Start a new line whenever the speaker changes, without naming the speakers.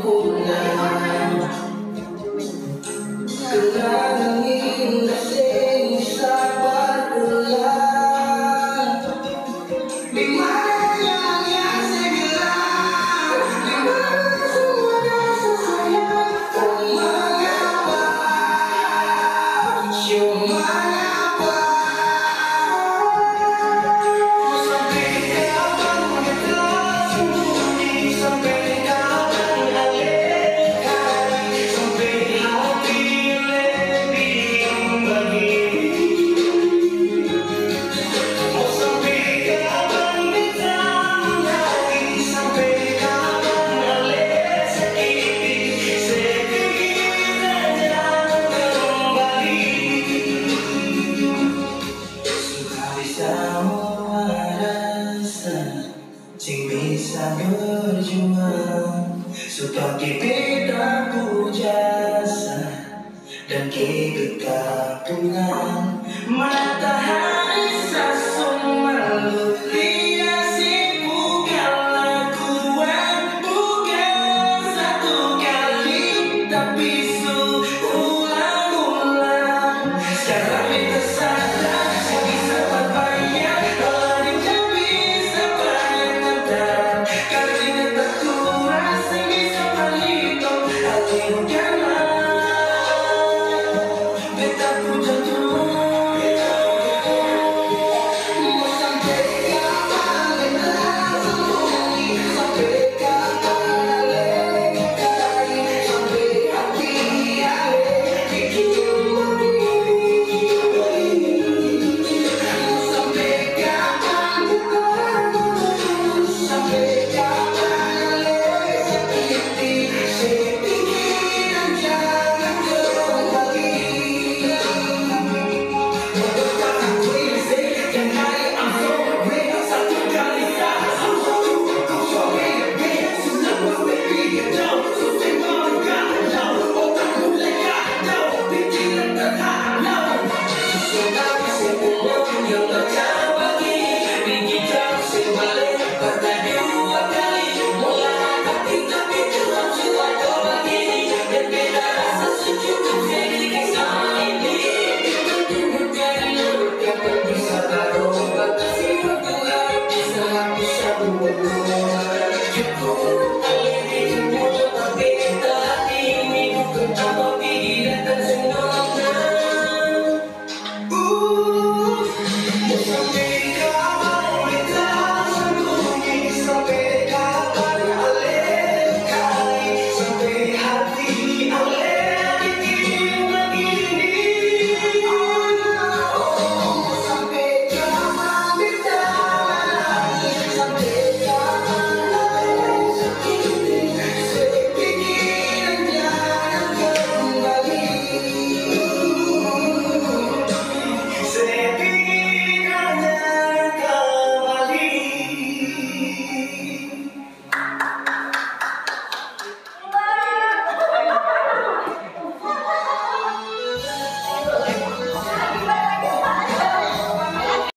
pulang. Kenangan indah sing sabar ulang. Di mana yang segelar, di mana semua rasa sayang. Oh mengapa, cuma mengapa. Sampai kapan kita sembunyi, sampai kapan alihkan, sampai hati lebih membagi. Oh sampai kapan kita lagi, sampai kapan alih sakiti, sedikit dan kembali. Suka bisa merasa, sing bisa berjuang, suka kita pujasa dan kita pulang. Matahari